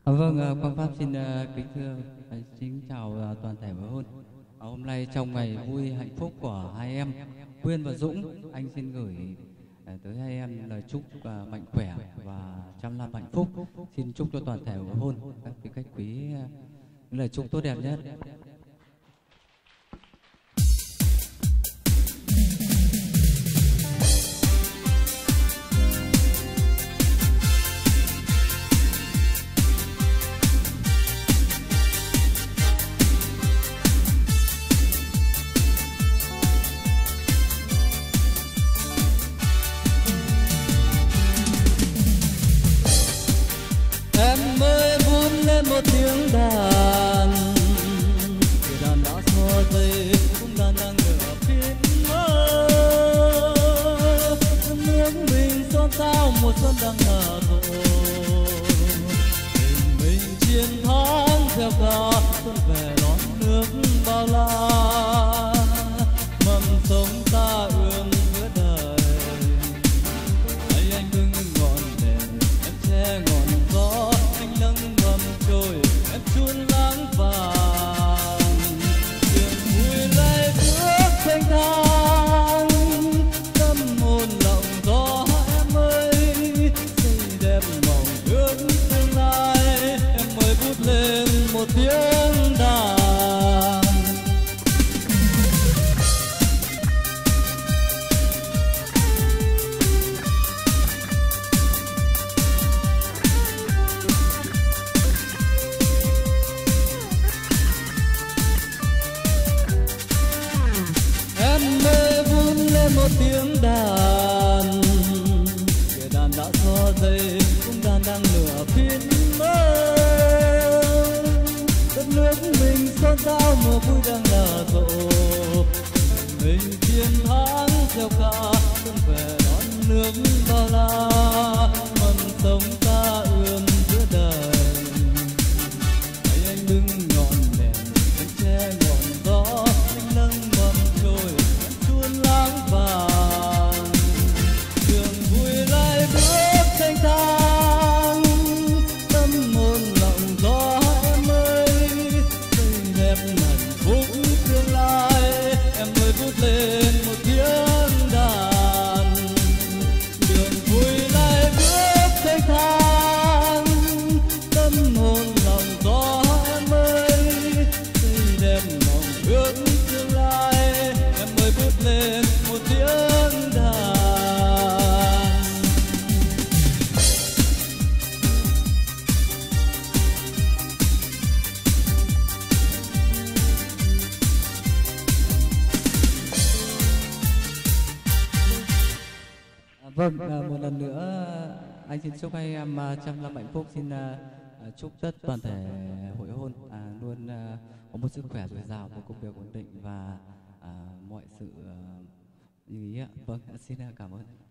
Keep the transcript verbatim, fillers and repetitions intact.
À, vâng, à, Quang Pháp xin à, kính thưa, à, xin chào à, toàn thể hội hôn. À, hôm nay trong ngày vui hạnh phúc của hai em Quyên và Dũng, anh xin gửi à, tới hai em lời chúc à, mạnh khỏe và trăm năm hạnh phúc. Xin chúc cho toàn thể hội hôn các vị khách quý à, những lời chúc tốt đẹp nhất. Một tiếng đàn, cái đàn đã xóa dây, cũng đàn đang ngửa phía mơ. Nước mình xôn xao, mùa xuân đang nở rộ. Tình mình chiến thắng theo ca xuân về đón nước bao la. Mầm sống ta ươm giữa đời, hãy anh bưng ngọn đèn, em che ngọn gió, anh nâng mầm trôi, em chun lãng vàng. Đường vui lại bước thanh thang, tâm hồn lộng gió em ơi. Xinh đẹp mộng ước tương lai, em mới vút lên một tiếng đàn. Một tiếng đàn, cái đàn đã xóa dây, cũng đàn đang nửa phiên mơ. Đất nước mình xôn xao, mùa vui đang nở rộ. Mình chiến thắng gieo ca xuân về đón nước bao la. Mầm sống ta ươm giữa đời, hãy anh bưng ngọn đèn, anh che ngọn gió, anh nâng mầm trôi, em chuôn lãng vàng. Đường vui lại bước thanh thang, tâm hồn lộng gió em ơi. Xinh đẹp hạnh phúc tương lai, em mới vút lên một tiếng đàn. Đường vui lại bước thanh thang, tâm hồn lộng gió em ơi. Xinh đẹp mộng ước tương lai, em mới vút lên một tiếng đàn. À, vâng, à, một lần nữa anh xin chúc hai em à, trăm năm hạnh phúc. Xin à, à, chúc tất toàn thể hội hôn à, luôn à, có một sức khỏe dồi dào, một công việc ổn định và à, mọi sự à, như ý ạ. Vâng, xin cảm ơn.